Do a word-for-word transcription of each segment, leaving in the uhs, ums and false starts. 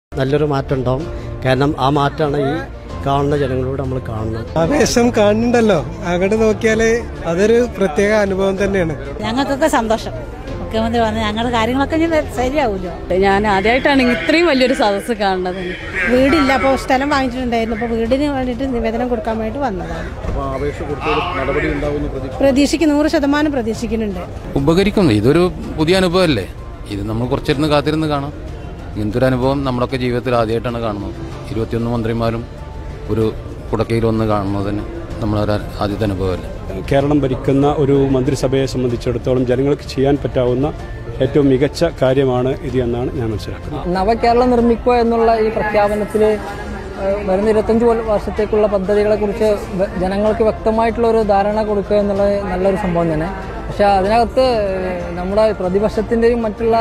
നല്ലൊരു മാറ്റം ഉണ്ടാവും. കാരണം ആ മാറ്റമാണ് ഈ കാണുന്ന ജനങ്ങളോട് നമ്മൾ കാണുന്നത്. ആവേശം കാണുന്നുണ്ടല്ലോ, അങ്ങോട്ട് നോക്കിയാല് അതൊരു പ്രത്യേക അനുഭവം തന്നെയാണ്. ഞങ്ങൾക്കൊക്കെ സന്തോഷം. മുഖ്യമന്ത്രി പറഞ്ഞ ഞങ്ങളുടെ കാര്യങ്ങളൊക്കെ ശരിയാവുമല്ലോ. ഞാൻ ആദ്യമായിട്ടാണ് ഇത്രയും വലിയൊരു സദസ്സ് കാണുന്നത്. വീടില്ല, അപ്പോൾ സ്ഥലം വാങ്ങിച്ചിട്ടുണ്ടായിരുന്നു. അപ്പോൾ വീടിന് വേണ്ടിയിട്ട് നിവേദനം കൊടുക്കാൻ വേണ്ടി വന്നതാണ്. പ്രതീക്ഷിക്ക് നൂറ് ശതമാനം പ്രതീക്ഷിക്കുന്നുണ്ട്. ഉപകരിക്കുന്നു. ഇതൊരു പുതിയ അനുഭവമല്ലേ, ഇത് നമ്മൾ കുറച്ചിരുന്ന് കാത്തിരുന്ന് കാണാം. ഇങ്ങനത്തെ ഒരു അനുഭവം നമ്മളൊക്കെ ജീവിതത്തിൽ ആദ്യമായിട്ടാണ് കാണുന്നത്. ഇരുപത്തിയൊന്ന് മന്ത്രിമാരും ഒരു കുടക്കയിൽ വന്ന് കാണുന്നതിന് നമ്മളൊരു ആദ്യത്തെ അനുഭവമല്ലേ. കേരളം ഭരിക്കുന്ന ഒരു മന്ത്രിസഭയെ സംബന്ധിച്ചിടത്തോളം ജനങ്ങൾക്ക് ചെയ്യാൻ പറ്റാവുന്ന ഏറ്റവും മികച്ച കാര്യമാണ് ഇത് എന്നാണ് ഞാൻ മനസ്സിലാക്കുന്നത്. നവകേരളം നിർമ്മിക്കുക എന്നുള്ള ഈ പ്രഖ്യാപനത്തിൽ വരുന്ന ഇരുപത്തഞ്ച് വർഷത്തേക്കുള്ള പദ്ധതികളെ കുറിച്ച് ജനങ്ങൾക്ക് വ്യക്തമായിട്ടുള്ള ഒരു ധാരണ കൊടുക്കുക എന്നുള്ളത് നല്ലൊരു സംഭവം തന്നെ. പക്ഷെ അതിനകത്ത് നമ്മുടെ പ്രതിപക്ഷത്തിൻ്റെയും മറ്റുള്ള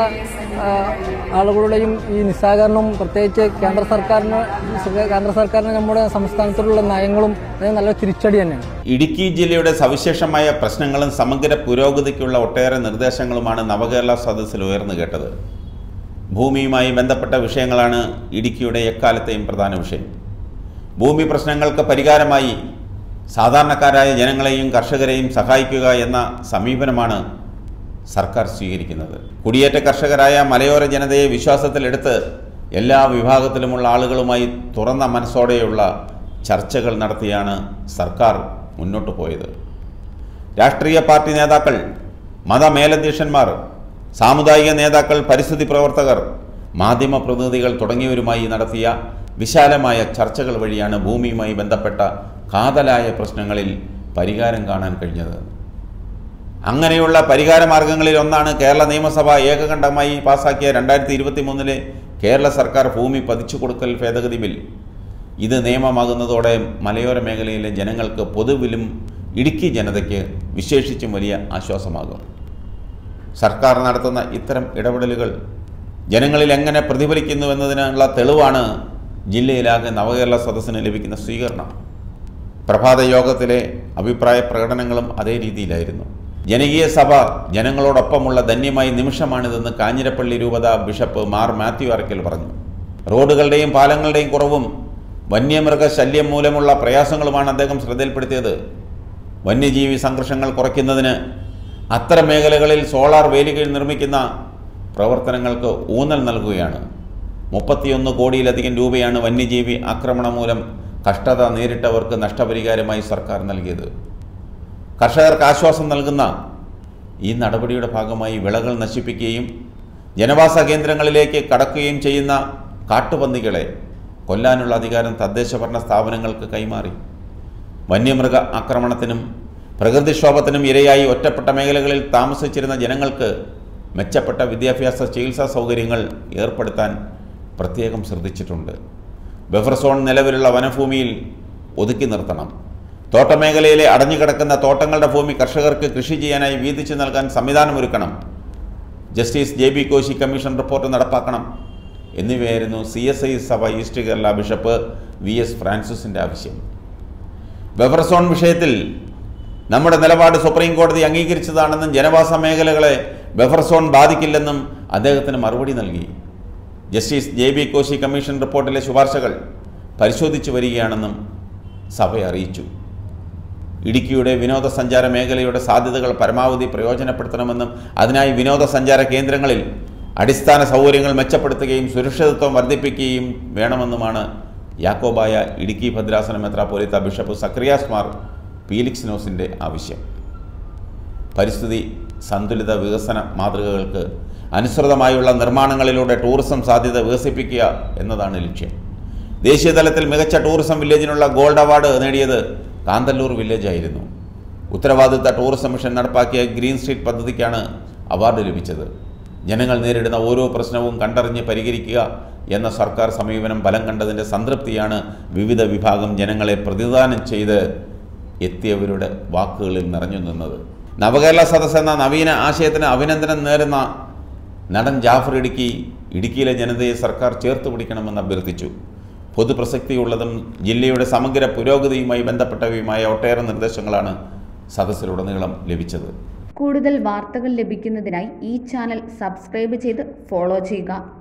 ആളുകളുടെയും ഈ നിസ്സഹകരണവും, പ്രത്യേകിച്ച് കേന്ദ്ര സർക്കാരിന് കേന്ദ്ര സർക്കാരിന് നമ്മുടെ സംസ്ഥാനത്തിലുള്ള നയങ്ങളും അതിന് നല്ല തിരിച്ചടി തന്നെയാണ്. ഇടുക്കി ജില്ലയുടെ സവിശേഷമായ പ്രശ്നങ്ങളും സമഗ്ര പുരോഗതിക്കുള്ള ഒട്ടേറെ നിർദ്ദേശങ്ങളുമാണ് നവകേരള സദസ്സിൽ ഉയർന്നു കേട്ടത്. ഭൂമിയുമായി ബന്ധപ്പെട്ട വിഷയങ്ങളാണ് ഇടുക്കിയുടെ എക്കാലത്തെയും പ്രധാന വിഷയം. ഭൂമി പ്രശ്നങ്ങൾക്ക് പരിഹാരമായി സാധാരണക്കാരായ ജനങ്ങളെയും കർഷകരെയും സഹായിക്കുക എന്ന സമീപനമാണ് സർക്കാർ സ്വീകരിക്കുന്നത്. കുടിയേറ്റ കർഷകരായ മലയോര ജനതയെ വിശ്വാസത്തിലെടുത്ത് എല്ലാ വിഭാഗത്തിലുമുള്ള ആളുകളുമായി തുറന്ന മനസ്സോടെയുള്ള ചർച്ചകൾ നടത്തിയാണ് സർക്കാർ മുന്നോട്ട് പോയത്. രാഷ്ട്രീയ പാർട്ടി നേതാക്കൾ, മതമേലധ്യക്ഷന്മാർ, സാമുദായിക നേതാക്കൾ, പരിസ്ഥിതി പ്രവർത്തകർ, മാധ്യമ പ്രതിനിധികൾ തുടങ്ങിയവരുമായി നടത്തിയ വിശാലമായ ചർച്ചകൾ വഴിയാണ് ഭൂമിയുമായി ബന്ധപ്പെട്ട കാതലായ പ്രശ്നങ്ങളിൽ പരിഹാരം കാണാൻ കഴിഞ്ഞത്. അങ്ങനെയുള്ള പരിഹാര മാർഗങ്ങളിൽ ഒന്നാണ് കേരള നിയമസഭ ഏകകണ്ഠമായി പാസാക്കിയ രണ്ടായിരത്തി ഇരുപത്തി മൂന്നിലെ കേരള സർക്കാർ ഭൂമി പതിച്ചു കൊടുക്കൽ ഭേദഗതി ബിൽ. ഇത് നിയമമാകുന്നതോടെ മലയോര മേഖലയിലെ ജനങ്ങൾക്ക് പൊതുവിലും ഇടുക്കി ജനതയ്ക്ക് വിശേഷിച്ചും വലിയ ആശ്വാസമാകും. സർക്കാർ നടത്തുന്ന ഇത്തരം ഇടപെടലുകൾ ജനങ്ങളിൽ എങ്ങനെ പ്രതിഫലിക്കുന്നുവെന്നതിനുള്ള തെളിവാണ് ജില്ലയിലാകെ നവകേരള സദസ്സിന് ലഭിക്കുന്ന സ്വീകരണം. പ്രഭാത യോഗത്തിലെ അഭിപ്രായ പ്രകടനങ്ങളും അതേ രീതിയിലായിരുന്നു. ജനകീയ സഭ ജനങ്ങളോടൊപ്പമുള്ള ധന്യമായ നിമിഷമാണിതെന്ന് കാഞ്ഞിരപ്പള്ളി രൂപത ബിഷപ്പ് മാർ മാത്യു അറയ്ക്കൽ പറഞ്ഞു. റോഡുകളുടെയും പാലങ്ങളുടെയും കുറവും വന്യമൃഗ ശല്യം മൂലമുള്ള പ്രയാസങ്ങളുമാണ് അദ്ദേഹം ശ്രദ്ധയിൽപ്പെടുത്തിയത്. വന്യജീവി സംഘർഷങ്ങൾ കുറയ്ക്കുന്നതിന് അത്തരം മേഖലകളിൽ സോളാർ വേലികൾ നിർമ്മിക്കുന്ന പ്രവർത്തനങ്ങൾക്ക് ഊന്നൽ നൽകുകയാണ്. മുപ്പത്തിയൊന്ന് കോടിയിലധികം രൂപയാണ് വന്യജീവി ആക്രമണം മൂലം കഷ്ടത നേരിട്ടവർക്ക് നഷ്ടപരിഹാരമായി സർക്കാർ നൽകിയത്. കർഷകർക്ക് ആശ്വാസം നൽകുന്ന ഈ നടപടിയുടെ ഭാഗമായി വിളകൾ നശിപ്പിക്കുകയും ജനവാസ കേന്ദ്രങ്ങളിലേക്ക് കടക്കുകയും ചെയ്യുന്ന കാട്ടുപന്നികളെ കൊല്ലാനുള്ള അധികാരം തദ്ദേശഭരണ സ്ഥാപനങ്ങൾക്ക് കൈമാറി. വന്യമൃഗ ആക്രമണത്തിനും പ്രകൃതിക്ഷോഭത്തിനും ഇരയായി ഒറ്റപ്പെട്ട മേഖലകളിൽ താമസിച്ചിരുന്ന ജനങ്ങൾക്ക് മെച്ചപ്പെട്ട വിദ്യാഭ്യാസ ചികിത്സാ സൗകര്യങ്ങൾ ഏർപ്പെടുത്താൻ പ്രത്യേകം ശ്രദ്ധിച്ചിട്ടുണ്ട്. ബഫർ സോൺ നിലവിലുള്ള വനഭൂമിയിൽ ഒതുക്കി നിർത്തണം. തോട്ടമേഖലയിലെ അടഞ്ഞുകിടക്കുന്ന തോട്ടങ്ങളുടെ ഭൂമി കർഷകർക്ക് കൃഷി ചെയ്യാനായി വീതിച്ചു നൽകാൻ സംവിധാനമൊരുക്കണം. Justice J B Koshy commission report നടപ്പാക്കണം എന്നിവയായിരുന്നു സി എസ് ഐ സഭ east Kerala bishop V S ഫ്രാൻസിസിൻ്റെ ആവശ്യം. ബഫർ സോൺ വിഷയത്തിൽ നമ്മുടെ നിലപാട് സുപ്രീം കോടതി അംഗീകരിച്ചതാണെന്നും ജനവാസ മേഖലകളെ ബഫർ സോൺ ബാധിക്കില്ലെന്നും അദ്ദേഹത്തിന് മറുപടി നൽകി. Justice J B Koshy commission റിപ്പോർട്ടിലെ ശുപാർശകൾ പരിശോധിച്ചു വരികയാണെന്നും സഭ അറിയിച്ചു. ഇടുക്കിയുടെ വിനോദസഞ്ചാര മേഖലയുടെ സാധ്യതകൾ പരമാവധി പ്രയോജനപ്പെടുത്തണമെന്നും അതിനായി വിനോദസഞ്ചാര കേന്ദ്രങ്ങളിൽ അടിസ്ഥാന സൗകര്യങ്ങൾ മെച്ചപ്പെടുത്തുകയും സുരക്ഷിതത്വം വർദ്ധിപ്പിക്കുകയും വേണമെന്നുമാണ് യാക്കോബായ ഇടുക്കി ഭദ്രാസന മെത്രാപ്പോലീത്ത ബിഷപ്പ് സക്രിയാസ് മാർ പീലിക്സിനോസിൻ്റെ ആവശ്യം. പരിസ്ഥിതി സന്തുലിത വികസന മാതൃകകൾക്ക് അനുസൃതമായുള്ള നിർമ്മാണങ്ങളിലൂടെ ടൂറിസം സാധ്യത വികസിപ്പിക്കുക എന്നതാണ് ലക്ഷ്യം. ദേശീയതലത്തിൽ മികച്ച ടൂറിസം വില്ലേജിനുള്ള ഗോൾഡ് അവാർഡ് നേടിയത് കാന്തല്ലൂർ വില്ലേജായിരുന്നു. ഉത്തരവാദിത്ത ടൂറിസം മിഷൻ നടപ്പാക്കിയ ഗ്രീൻ സ്ട്രീറ്റ് പദ്ധതിക്കാണ് അവാർഡ് ലഭിച്ചത്. ജനങ്ങൾ നേരിടുന്ന ഓരോ പ്രശ്നവും കണ്ടറിഞ്ഞ് പരിഹരിക്കുക എന്ന സർക്കാർ സമീപനം ഫലം കണ്ടതിൻ്റെ സംതൃപ്തിയാണ് വിവിധ വിഭാഗം ജനങ്ങളെ പ്രതിദാനം ചെയ്ത് എത്തിയവരുടെ വാക്കുകളിൽ നിറഞ്ഞു നിന്നത്. നവകേരള സദസ് എന്ന നവീന ആശയത്തിന് അഭിനന്ദനം നേരുന്ന നടൻ ജാഫർ ഇടുക്കി ഇടുക്കിയിലെ ജനതയെ സർക്കാർ ചേർത്ത് പിടിക്കണമെന്ന് അഭ്യർത്ഥിച്ചു. പൊതുപ്രസക്തിയുള്ളതും ജില്ലയുടെ സമഗ്ര പുരോഗതിയുമായി ബന്ധപ്പെട്ടവയുമായ ഒട്ടേറെ നിർദ്ദേശങ്ങളാണ് സദസ്സിലുടനീളം ലഭിച്ചത്. കൂടുതൽ വാർത്തകൾ ലഭിക്കുന്നതിനായി ഈ ചാനൽ സബ്സ്ക്രൈബ് ചെയ്ത് ഫോളോ ചെയ്യുക.